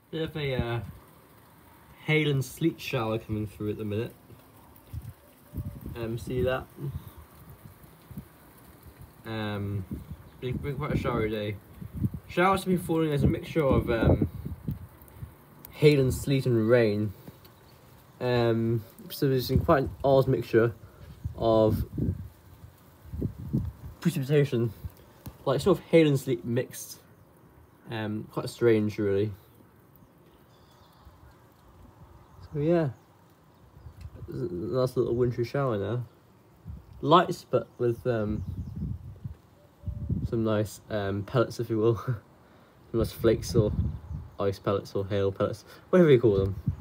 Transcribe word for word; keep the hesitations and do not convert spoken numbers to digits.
Bit of a uh, hail and sleet shower coming through at the minute. Um, see that? Um, been, been quite a showery day. Showers have been falling as a mixture of um, hail and sleet and rain. Um, so it's been quite an odd mixture of precipitation, like sort of hail and sleet mixed. Um, quite strange, really. So yeah, nice little wintry shower now. Lights, but with um, some nice um, pellets, if you will. Some nice flakes or ice pellets or hail pellets, whatever you call them.